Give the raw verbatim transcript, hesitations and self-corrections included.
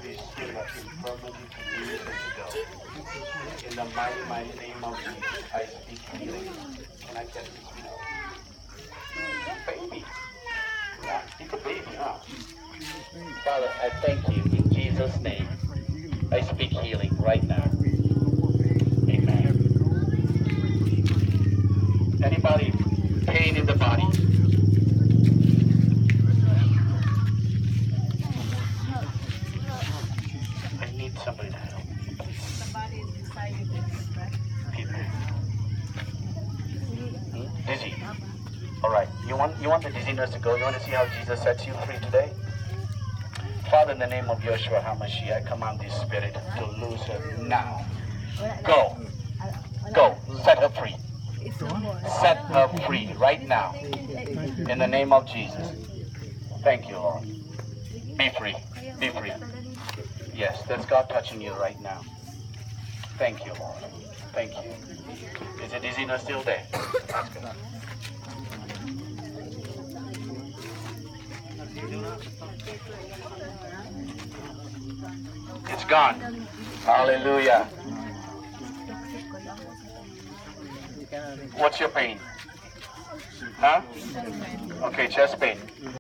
every spirit of infirmity to leave and to go. In the mighty, mighty name of Jesus, I speak healing. Can I get this, you know? Baby. Yeah, he's a baby, huh? Father, I thank you in Jesus' name. I speak healing right now. Amen. Anybody pain in the body? I need somebody to help. The body is deciding to express. Amen. Hmm? Dizzy. All right. You want you want the dizziness to go? You want to see how Jesus sets you free today? Father, in the name of Yeshua HaMashiach, I command this spirit to loose her now. Go. Go. Set her free. Set her free right now. In the name of Jesus. Thank you, Lord. Be free. Be free. Yes, that's God touching you right now. Thank you, Lord. Thank you. Is the dizziness still there? Ask her. It's gone. Hallelujah. What's your pain? Huh? Okay, chest pain.